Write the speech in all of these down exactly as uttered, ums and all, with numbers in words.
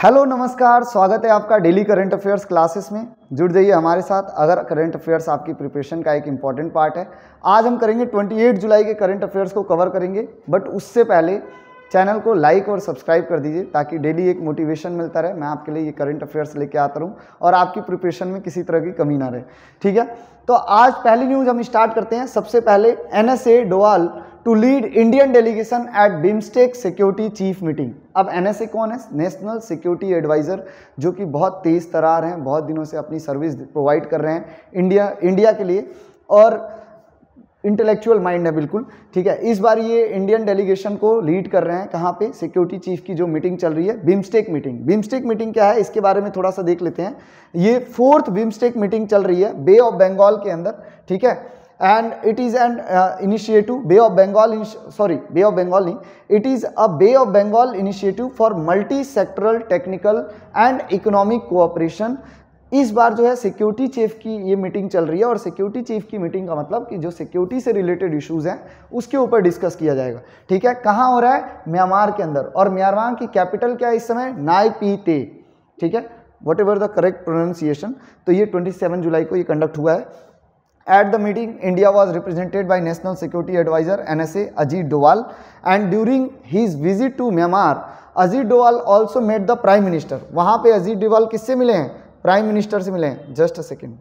Hello नमस्कार, स्वागत है आपका डेली करंट अफेयर्स क्लासेस में। जुड़ जाइए हमारे साथ अगर करंट अफेयर्स आपकी प्रिपरेशन का एक इम्पॉर्टेंट पार्ट है। आज हम करेंगे अट्ठाईस जुलाई के करंट अफेयर्स को कवर करेंगे, बट उससे पहले चैनल को लाइक और सब्सक्राइब कर दीजिए ताकि डेली एक मोटिवेशन मिलता रहे। मैं आपके लिए ये करंट अफेयर्स लेके आता रहूँ और आपकी प्रिपरेशन में किसी तरह की कमी ना रहे, ठीक है। तो आज पहली न्यूज़ हम स्टार्ट करते हैं। सबसे पहले N S A Doval to lead Indian delegation at BIMSTEC security chief meeting. अब एन एस ए कौन है? नेशनल सिक्योरिटी एडवाइज़र, जो कि बहुत तेज़ तरार हैं, बहुत दिनों से अपनी सर्विस प्रोवाइड कर रहे हैं इंडिया इंडिया के लिए और इंटेलेक्चुअल माइंड है बिल्कुल, ठीक है। इस बार ये इंडियन डेलीगेशन को लीड कर रहे हैं। कहाँ पे? सिक्योरिटी चीफ की जो मीटिंग चल रही है, बिम्स्टेक मीटिंग। बिम्स्टेक मीटिंग क्या है इसके बारे में थोड़ा सा देख लेते हैं। ये फोर्थ बिम्स्टेक मीटिंग चल रही है बे ऑफ बंगाल के अंदर, ठीक है। And it is an initiative bay of Bengal, sorry bay of Bengal नहीं, it is a bay of Bengal initiative for multi sectoral technical and economic cooperation. इस बार जो है सिक्योरिटी चीफ की ये मीटिंग चल रही है और सिक्योरिटी चीफ की मीटिंग का मतलब कि जो सिक्योरिटी से रिलेटेड इश्यूज हैं उसके ऊपर डिस्कस किया जाएगा, ठीक है। कहाँ हो रहा है? म्यांमार के अंदर। और म्यांमार की कैपिटल क्या है इस समय? नायपीते, ठीक है, whatever the correct pronunciation. तो ये सत्ताईस जुलाई को ये कंडक्ट हुआ है। At the meeting, India was represented by National Security Advisor N S A Ajit Doval, and during his visit to Myanmar, Ajit Doval also met the Prime Minister. वहाँ पे अजीत डोवाल किससे मिले हैं? प्राइम मिनिस्टर से मिले हैं। Just a second.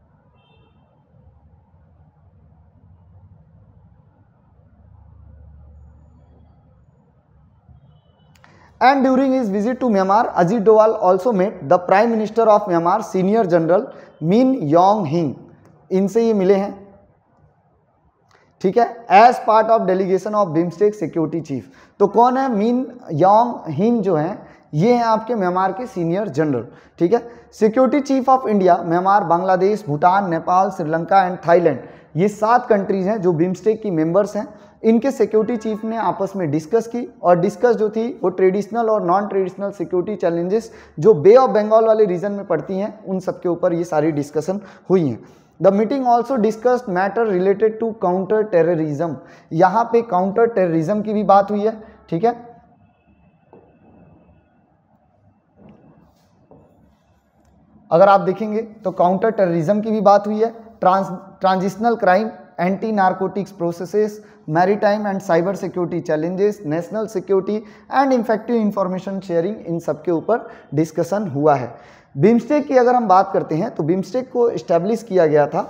And during his visit to Myanmar, Ajit Doval also met the Prime Minister of Myanmar, Senior General Min Aung Hlaing. इनसे ये मिले हैं, ठीक है, as part of delegation of BIMSTEC security chief. तो कौन है? मिन यांग हिंग जो हैं, ये हैं आपके म्यांमार के सीनियर जनरल, ठीक है। Security chief of India, Myanmar, Bangladesh, Bhutan, Nepal, Sri Lanka and Thailand, ये सात कंट्रीज हैं जो बिम्स्टेक की मेंबर्स हैं। इनके सिक्योरिटी चीफ ने आपस में डिस्कस की और डिस्कस जो थी वो ट्रेडिशनल और नॉन ट्रेडिशनल सिक्योरिटी चैलेंजेस जो बे ऑफ बंगाल वाले रीजन में पड़ती हैं उन सब के ऊपर ये सारी डिस्कशन हुई हैं। The meeting also discussed matter related to counter terrorism. यहाँ पे काउंटर टेररिज्म की भी बात हुई है, ठीक है। अगर आप देखेंगे तो काउंटर टेररिज्म की भी बात हुई है, trans transitional crime, anti narcotics processes, maritime and cyber security challenges, national security and effective information sharing, इन सब के ऊपर डिस्कशन हुआ है। बिम्स्टेक की अगर हम बात करते हैं तो बिम्स्टेक को इस्टेब्लिश किया गया था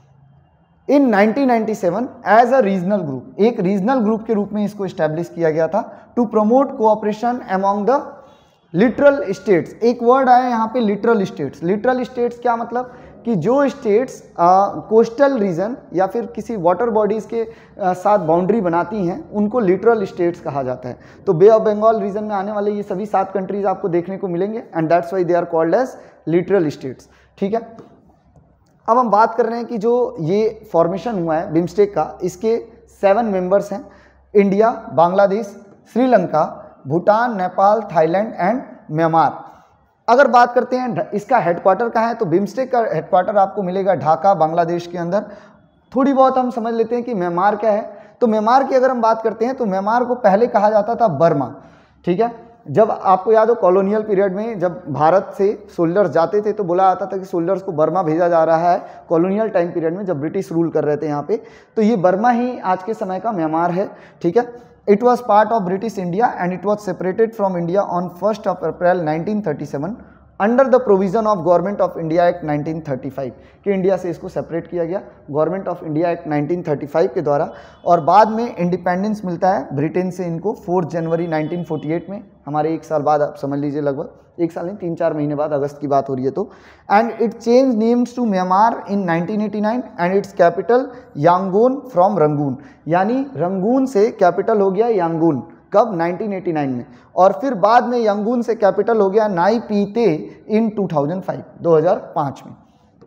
in nineteen ninety seven as a regional group. एक रीजनल ग्रुप के रूप में इसको इस्टेब्लिश किया गया था to promote cooperation among the littoral states. एक वर्ड आया यहाँ पे, लिटरल स्टेट्स। लिटरल स्टेट्स क्या मतलब? कि जो स्टेट्स कोस्टल रीजन या फिर किसी वाटर बॉडीज़ के आ, साथ बाउंड्री बनाती हैं उनको लिटरल स्टेट्स कहा जाता है। तो बे ऑफ बंगाल रीजन में आने वाले ये सभी सात कंट्रीज आपको देखने को मिलेंगे and that's why they are called as littoral states, ठीक है। अब हम बात कर रहे हैं कि जो ये फॉर्मेशन हुआ है बिम्स्टेक का, इसके सेवन मेंबर्स हैं, India, Bangladesh, Sri Lanka, Bhutan, Nepal, Thailand and Myanmar. अगर बात करते हैं इसका हेडक्वार्टर कहाँ है, तो बिम्स्टेक का हेडक्वार्टर आपको मिलेगा ढाका, बांग्लादेश के अंदर। थोड़ी बहुत हम समझ लेते हैं कि म्यांमार क्या है। तो म्यांमार की अगर हम बात करते हैं तो म्यांमार को पहले कहा जाता था बर्मा, ठीक है। जब आपको याद हो कॉलोनियल पीरियड में जब भारत से सोल्जर्स जाते थे तो बोला जाता था कि सोल्जर्स को बर्मा भेजा जा रहा है। कॉलोनियल टाइम पीरियड में जब ब्रिटिश रूल कर रहे थे यहाँ पे, तो ये बर्मा ही आज के समय का म्यांमार है, ठीक है। It was part of British India and it was separated from India on first of April nineteen thirty-seven under the provision of government of India act nineteen thirty five कि India से इसको separate किया गया government of India act nineteen thirty five के द्वारा। और बाद में इंडिपेंडेंस मिलता है ब्रिटेन से इनको fourth January nineteen forty eight में, हमारे एक साल बाद, आप समझ लीजिए लगभग एक साल नहीं तीन चार महीने बाद, अगस्त की बात हो रही है तो। And it change names to Myanmar in nineteen eighty nine and its capital Yangon from Rangoon, यानी रंगून से कैपिटल हो गया यांगून। कब? नाइनटीन एटी नाइन में। और फिर बाद में यंगून से कैपिटल हो गया Naypyidaw in two thousand five, दो हज़ार पाँच में,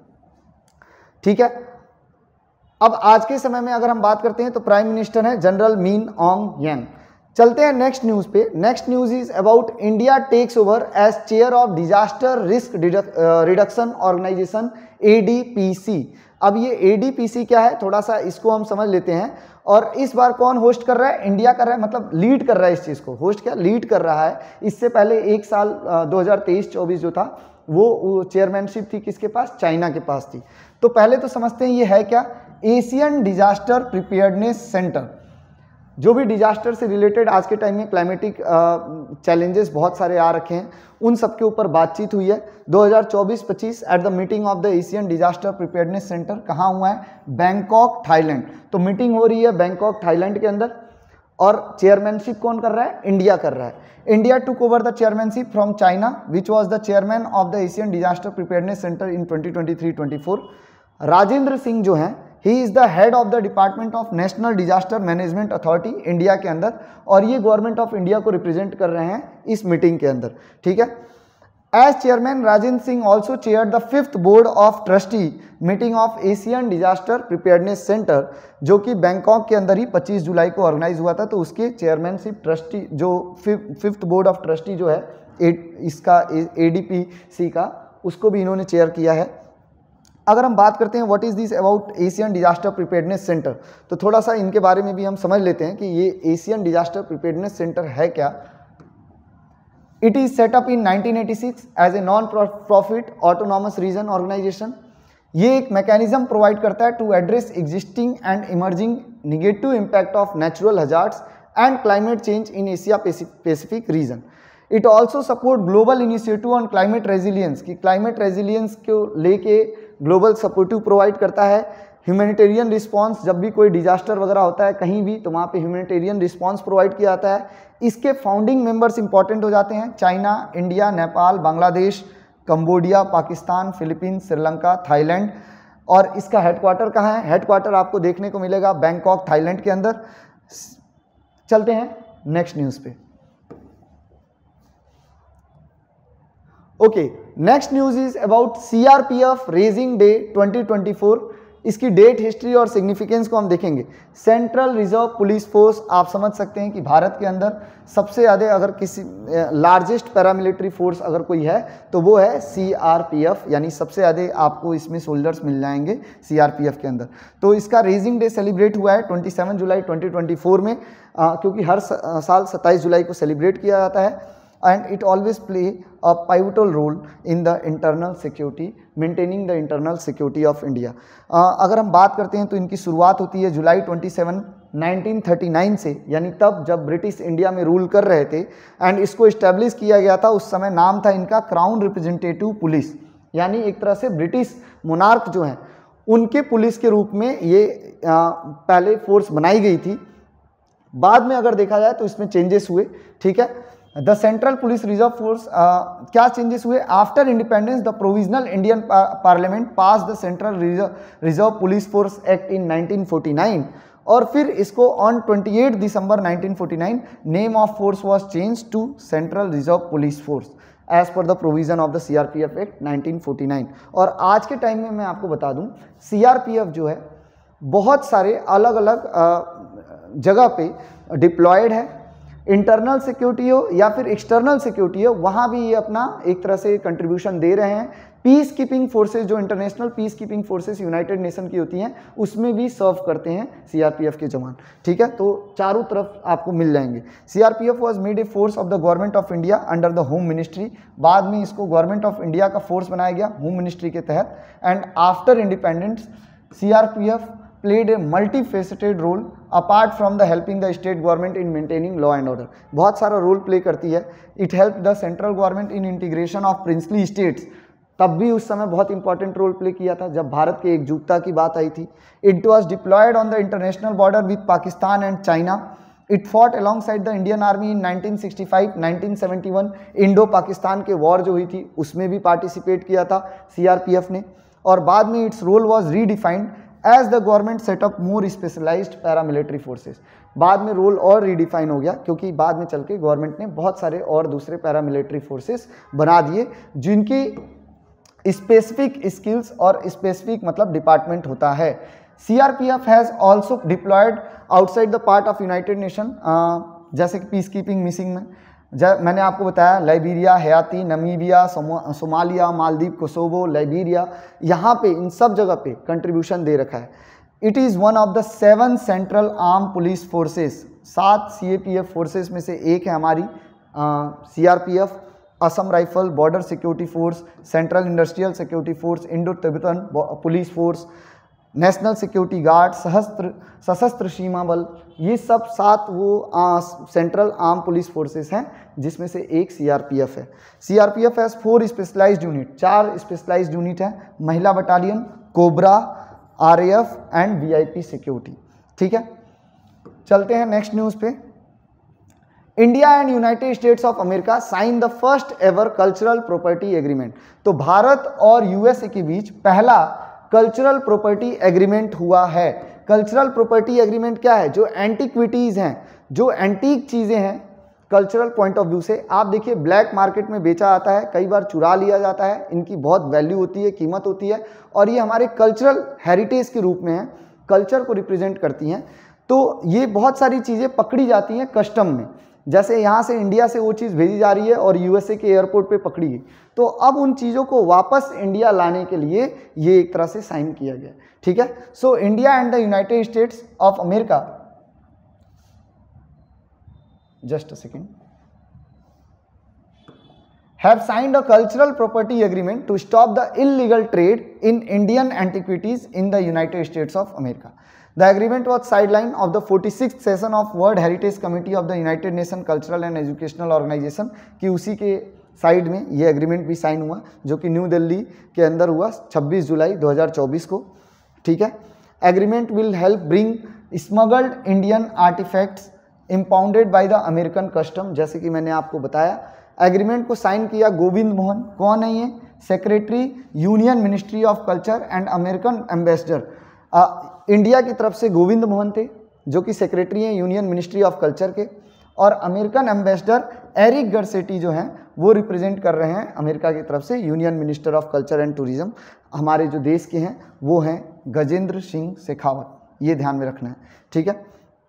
ठीक है। अब आज के समय में अगर हम बात करते हैं तो प्राइम मिनिस्टर है जनरल मिन ऑन्ग ह्लेंग। चलते हैं नेक्स्ट न्यूज़ पे। Next news is about India takes over as chair of disaster risk reduction organisation A D P C. अब ये ए डी पी सी क्या है, थोड़ा सा इसको हम समझ लेते हैं। और इस बार कौन होस्ट कर रहा है, इंडिया कर रहा है, मतलब लीड कर रहा है इस चीज़ को। होस्ट क्या, लीड कर रहा है। इससे पहले एक साल दो हज़ार तेईस चौबीस जो था वो चेयरमैनशिप थी किसके पास, चाइना के पास थी। तो पहले तो समझते हैं ये है क्या, एशियन डिजास्टर प्रिपेयर्डनेस सेंटर। जो भी डिजास्टर से रिलेटेड आज के टाइम में क्लाइमेटिक चैलेंजेस बहुत सारे आ रखे हैं, उन सब के ऊपर बातचीत हुई है दो हज़ार चौबीस पच्चीस at the meeting of the Asian disaster preparedness centre. कहाँ हुआ है, बैंकॉक थाईलैंड। तो मीटिंग हो रही है बैंकॉक थाईलैंड के अंदर, और चेयरमैनशिप कौन कर रहा है, इंडिया कर रहा है। India took over the chairmanship from China which was the chairman of the Asian disaster preparedness centre in twenty twenty three twenty four. Rajendra Singh जो हैं, he is the head of the department of national disaster management authority India के अंदर, और ये government of India को represent कर रहे हैं इस मीटिंग के अंदर, ठीक है। As chairman Rajendra Singh also chair the fifth board of trustee meeting of Asian disaster preparedness centre, जो कि बैंकॉक के अंदर ही पच्चीस जुलाई को ऑर्गेनाइज हुआ था। तो उसके चेयरमैनशिप ट्रस्टी जो फिफ्थ बोर्ड ऑफ ट्रस्टी जो है ए, इसका ए डी पी सी का, उसको भी इन्होंने चेयर किया है। अगर हम बात करते हैं what is this about Asian disaster preparedness centre, तो थोड़ा सा इनके बारे में भी हम समझ लेते हैं कि ये एशियन डिजास्टर प्रिपेयर्डनेस सेंटर है क्या। It is set up in nineteen eighty six as a non profit autonomous region organisation. ये एक मैकेनिज्म प्रोवाइड करता है to address existing and emerging negative impact of natural hazards and climate change in Asia Pacific region. It also support global initiative on climate resilience, की climate resilience को लेके global supportive provide करता है। Humanitarian response, जब भी कोई disaster वगैरह होता है कहीं भी, तो वहाँ पे ह्यूमैनिटेरियन रिस्पांस प्रोवाइड किया जाता है। इसके फाउंडिंग मेंबर्स इंपॉर्टेंट हो जाते हैं China, India, Nepal, Bangladesh, Cambodia, Pakistan, Philippines, Sri Lanka, Thailand. और इसका हेडक्वार्टर कहाँ है, हेडक्वार्टर आपको देखने को मिलेगा बैंकॉक थाईलैंड के अंदर। चलते हैं नेक्स्ट न्यूज़ पे। Okay, next news is about CRPF raising day twenty twenty four. इसकी डेट, हिस्ट्री और सिग्निफिकेंस को हम देखेंगे। सेंट्रल रिजर्व पुलिस फोर्स, आप समझ सकते हैं कि भारत के अंदर सबसे ज़्यादा अगर किसी लार्जेस्ट पैरामिलिट्री फोर्स अगर कोई है तो वो है सीआरपीएफ, यानी सबसे ज़्यादा आपको इसमें सोल्जर्स मिल जाएंगे सीआरपीएफ के अंदर। तो इसका रेजिंग डे सेलिब्रेट हुआ है सत्ताईस जुलाई ट्वेंटी ट्वेंटी फोर में, आ, क्योंकि हर साल सत्ताईस जुलाई को सेलिब्रेट किया जाता है। and it always play a pivotal role in the internal security, maintaining the internal security of India। uh, अगर हम बात करते हैं तो इनकी शुरुआत होती है जुलाई सत्ताईस नाइनटीन थर्टी नाइन से, यानी तब जब ब्रिटिश इंडिया में रूल कर रहे थे। एंड इसको इस्टेब्लिश किया गया था, उस समय नाम था इनका क्राउन रिप्रेजेंटेटिव पुलिस, यानी एक तरह से ब्रिटिश मोनार्क जो हैं उनके पुलिस के रूप में ये आ, पहले फोर्स बनाई गई थी। बाद में अगर देखा जाए तो इसमें चेंजेस हुए, ठीक है। The central police reserve force, क्या चेंजेस हुए, after independence the provisional Indian parliament pass the central reserve police force act in nineteen forty nine, और फिर इसको ऑन अट्ठाईस December nineteen forty nine name of force was change to central reserve police force as per the provision of the CRPF act nineteen forty nine. और आज के time में मैं आपको बता दूं, सीआरपीएफ जो है बहुत सारे अलग अलग जगह पे डिप्लॉयड है। इंटरनल सिक्योरिटी हो या फिर एक्सटर्नल सिक्योरिटी हो, वहाँ भी ये अपना एक तरह से कंट्रीब्यूशन दे रहे हैं। पीस कीपिंग फोर्सेस, जो international peacekeeping forces United Nation की होती हैं, उसमें भी सर्व करते हैं सीआरपीएफ के जवान, ठीक है। तो चारों तरफ आपको मिल जाएंगे। CRPF was made a force of the government of India under the home ministry. बाद में इसको गवर्नमेंट ऑफ इंडिया का फोर्स बनाया गया होम मिनिस्ट्री के तहत। And after independence CRPF played a multifaceted role apart from the helping the state government in maintaining law and order। बहुत सारा रोल प्ले करती है। It helped the central government in integration of princely states, तब भी उस समय बहुत important role play किया था जब भारत के एकजुटता की बात आई थी। It was deployed on the international border with Pakistan and China। It fought alongside the Indian Army in nineteen sixty five nineteen seventy one, Indo Pakistan के वॉर जो हुई थी उसमें भी पार्टिसिपेट किया था सीआरपीएफ ने। और बाद में its role was redefined as the government set up more specialised paramilitary forces. बाद में रोल और रीडिफाइन हो गया, क्योंकि बाद में चल के गवर्नमेंट ने बहुत सारे और दूसरे पैरामिलिट्री फोर्सेस बना दिए जिनकी स्पेसिफिक स्किल्स और स्पेसिफिक मतलब डिपार्टमेंट होता है। CRPF has also deployed outside the part of United Nation जैसे कि पीस कीपिंग मिसिंग में जब मैंने आपको बताया Liberia, Haiti, Namibia, Somalia, Maldives, Kosovo, Liberia, यहाँ पे इन सब जगह पे कंट्रीब्यूशन दे रखा है। It is one of the seven central arm police forces, सात C A P F forces में से एक है हमारी C R P F, Assam rifle, border security force, central industrial security force, Indo Tibetan police force, national security guard, सहस्त्र सशस्त्र सीमा बल, ये सब सात वो आ, सेंट्रल आर्म पुलिस फोर्सेस हैं, जिसमें से एक सी आर पी एफ है। C R P F has four specialised unit, चार स्पेशलाइज्ड यूनिट हैं, महिला battalion, cobra, R A F and V I P security. ठीक है, चलते हैं नेक्स्ट न्यूज़ पे। India and United States of America sign the first ever cultural property agreement. तो भारत और यू एस ए के बीच पहला कल्चरल प्रॉपर्टी एग्रीमेंट हुआ है। कल्चरल प्रॉपर्टी एग्रीमेंट क्या है? जो एंटीक्विटीज़ हैं, जो एंटीक चीज़ें हैं कल्चरल पॉइंट ऑफ व्यू से, आप देखिए ब्लैक मार्केट में बेचा जाता है, कई बार चुरा लिया जाता है, इनकी बहुत वैल्यू होती है, कीमत होती है, और ये हमारे कल्चरल हेरिटेज के रूप में है, कल्चर को रिप्रेजेंट करती हैं। तो ये बहुत सारी चीज़ें पकड़ी जाती हैं कस्टम में, जैसे यहाँ से इंडिया से वो चीज़ भेजी जा रही है और यू एस ए के एयरपोर्ट पे पकड़ी गई, तो अब उन चीज़ों को वापस इंडिया लाने के लिए ये एक तरह से साइन किया गया। ठीक है, so India and the United States of America, just a second, have signed a cultural property agreement to stop the illegal trade in Indian antiquities in the United States of America. The agreement was sideline of the forty-sixth session of World Heritage Committee of the United Nations Cultural and Educational Organization, कि उसी के side में ये agreement भी sign हुआ, जो कि new Delhi के अंदर हुआ छब्बीस जुलाई दो हज़ार चौबीस को। ठीक है, agreement will help bring smuggled Indian artefacts impounded by the American custom, जैसे कि मैंने आपको बताया। एग्रीमेंट को साइन किया गोविंद मोहन, कौन है ये? Secretary union ministry of culture and American ambassador. India की तरफ से गोविंद मोहन थे, जो कि सेक्रेटरी हैं यूनियन मिनिस्ट्री ऑफ कल्चर के, और अमेरिकन एम्बेसडर एरिक गरसेटी जो हैं वो रिप्रेजेंट कर रहे हैं अमेरिका की तरफ से union minister of culture and tourism. हमारे जो देश के हैं वो हैं गजेंद्र सिंह शेखावत, ये ध्यान में रखना है। ठीक है,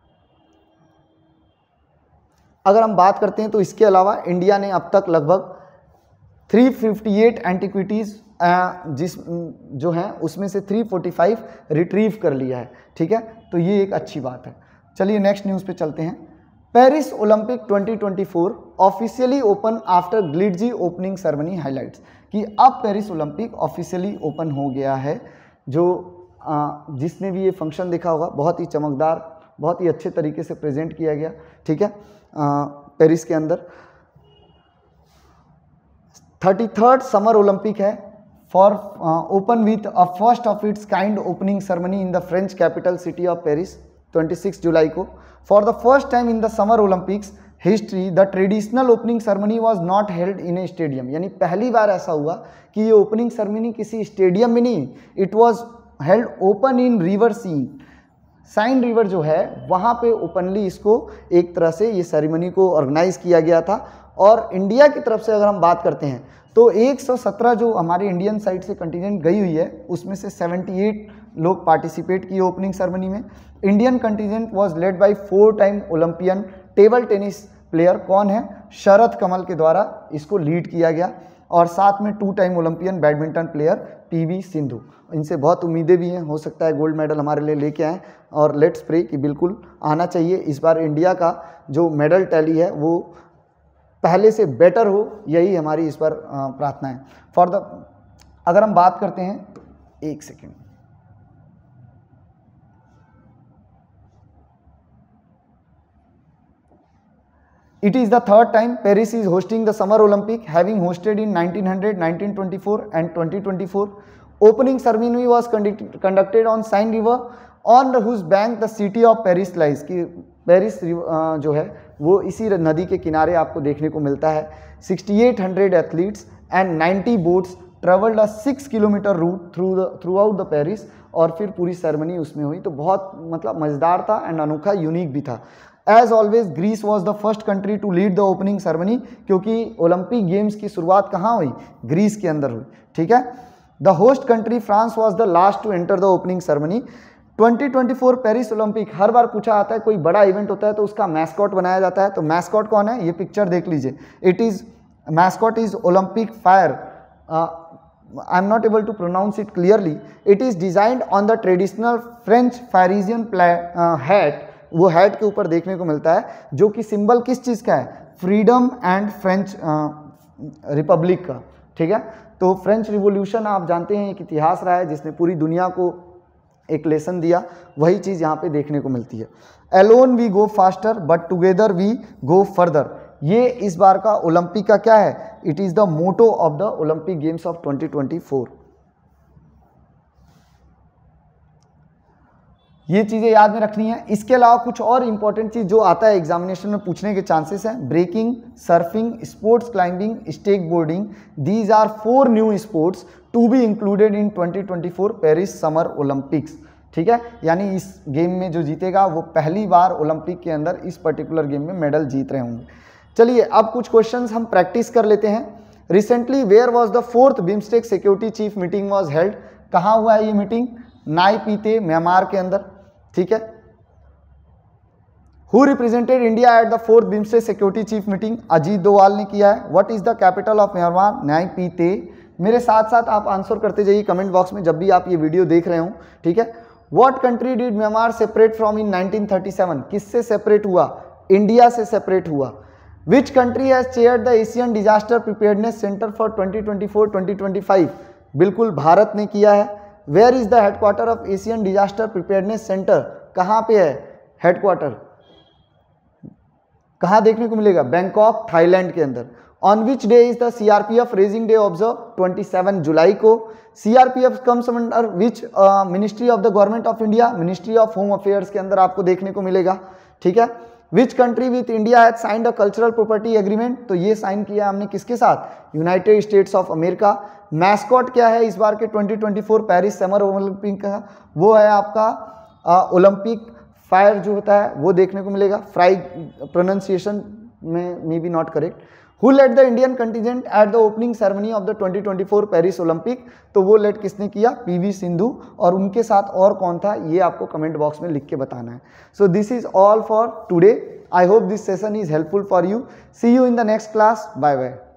अगर हम बात करते हैं तो इसके अलावा इंडिया ने अब तक लगभग तीन सौ अट्ठावन एंटिक्विटीज़ जिस जो हैं उसमें से तीन सौ पैंतालीस रिट्रीव कर लिया है। ठीक है, तो ये एक अच्छी बात है। चलिए नेक्स्ट न्यूज़ पे चलते हैं। पेरिस ओलंपिक दो हज़ार चौबीस officially open after glitzy opening ceremony highlights, कि अब पेरिस ओलंपिक ऑफिशियली ओपन हो गया है। जो आ, जिसने भी ये फंक्शन देखा होगा, बहुत ही चमकदार, बहुत ही अच्छे तरीके से प्रेजेंट किया गया। ठीक है, पेरिस के अंदर थर्टी थर्ड समर ओलंपिक है for open with a first of its kind opening ceremony in the French capital city of Paris छब्बीस जुलाई को। For the first time in the summer Olympics history the traditional opening ceremony was not held in a stadium, यानी पहली बार ऐसा हुआ कि ये opening ceremony किसी स्टेडियम में नहीं, it was held open in river Seine, Seine river जो है वहाँ पे ओपनली इसको एक तरह से ये सेरेमनी को ऑर्गेनाइज किया गया था। और इंडिया की तरफ से अगर हम बात करते हैं तो एक सौ सत्रह जो हमारे इंडियन साइड से कंटिजेंट गई हुई है, उसमें से अठहत्तर लोग पार्टिसिपेट किए ओपनिंग सेरेमनी में। Indian contingent was led by four time Olympian table tennis player, कौन है? शरद कमल के द्वारा इसको लीड किया गया, और साथ में two time Olympian badminton player P V Sindhu. इनसे बहुत उम्मीदें भी हैं, हो सकता है गोल्ड मेडल हमारे लिए लेके आएँ, और लेट्स प्रे कि बिल्कुल आना चाहिए। इस बार इंडिया का जो मेडल टैली है वो पहले से बेटर हो, यही हमारी इस बार प्रार्थना है। फॉर द अगर हम बात करते हैं, एक second, It is the third time Paris is hosting the Summer Olympic, having hosted in nineteen hundred, nineteen twenty-four and twenty twenty-four. Opening ceremony was conduct, conducted on Seine River, on whose bank the city of Paris lies. कि Paris जो है वो इसी नदी के किनारे आपको देखने को मिलता है। अड़सठ सौ एथलीट्स एंड नब्बे boats travelled a six kilometre route through the throughout the Paris, और फिर पूरी सेरेमनी उसमें हुई। तो बहुत मतलब मज़ेदार था एंड अनोखा, यूनिक भी था। As always Greece was the first country to lead the opening ceremony, क्योंकि ओलंपिक गेम्स की शुरुआत कहाँ हुई? ग्रीस के अंदर हुई। ठीक है, the host country France was the last to enter the opening ceremony. Twenty twenty four Paris Olympic, हर बार पूछा आता है कोई बड़ा इवेंट होता है तो उसका मैस्कॉट बनाया जाता है, तो मैस्कॉट कौन है, ये पिक्चर देख लीजिए। It is mascot is Olympic fire, I am not able to pronounce it clearly. It is designed on the traditional French Phrygian hat, वो हैट के ऊपर देखने को मिलता है, जो कि सिंबल किस चीज़ का है, फ्रीडम एंड फ्रेंच रिपब्लिक का, ठीक है। तो फ्रेंच रिवॉल्यूशन आप जानते हैं एक इतिहास रहा है जिसने पूरी दुनिया को एक लेसन दिया, वही चीज़ यहाँ पे देखने को मिलती है। Alone we go faster but together we go further, ये इस बार का ओलंपिक का क्या है, it is the motto of the Olympic games of twenty twenty four. ये चीज़ें याद में रखनी है। इसके अलावा कुछ और इंपॉर्टेंट चीज़ जो आता है एग्जामिनेशन में पूछने के चांसेस हैं, breaking, surfing, sports climbing, skateboarding, these are four new sports to be included in twenty twenty four Paris summer Olympics, ठीक है। यानी इस गेम में जो जीतेगा वो पहली बार ओलंपिक के अंदर इस पर्टिकुलर गेम में मेडल जीत रहे होंगे। चलिए अब कुछ क्वेश्चंस हम प्रैक्टिस कर लेते हैं। Recently where was the fourth BIMSTEC security chief meeting was held, कहाँ हुआ है ये मीटिंग, नाई पीते म्यांमार के अंदर, ठीक है। Who represented India at the fourth BIMSTEC security chief meeting, Ajit Doval ने किया है। What is the capital of Myanmar, Naypyidaw. मेरे साथ साथ आप आंसर करते जाइए कमेंट बॉक्स में जब भी आप ये वीडियो देख रहे हो, ठीक है। What country did Myanmar separate from in nineteen thirty seven, किससे सेपरेट हुआ, इंडिया से सेपरेट हुआ। Which country has chaired the Asian disaster preparedness centre for twenty twenty four twenty twenty five, बिल्कुल भारत ने किया है। Where is the headquarter of Asian disaster preparedness centre, कहाँ पे है हेडक्वार्टर, कहाँ देखने को मिलेगा, बैंकॉक थाईलैंड के अंदर। On which day is the CRPF raising day observe, twenty seven July को। CRPF comes under which ministry of the government of India, ministry of home affairs के अंदर आपको देखने को मिलेगा, ठीक है। Which country with India has signed a cultural property agreement, तो ये साइन किया हमने किसके साथ, United States of America. Mascot क्या है इस बार के twenty twenty four Paris summer Olympic का, वो है आपका ओलंपिक फायर जो होता है वो देखने को मिलेगा, फ्राई प्रोनाउंसिएशन में may be not correct. Who led the Indian contingent at the opening ceremony of the twenty twenty four Paris Olympic, तो वो लेड किसने किया, पीवी सिंधु, और उनके साथ और कौन था ये आपको कमेंट बॉक्स में लिख के बताना है। So this is all for today, I hope this session is helpful for you, see you in the next class, bye bye.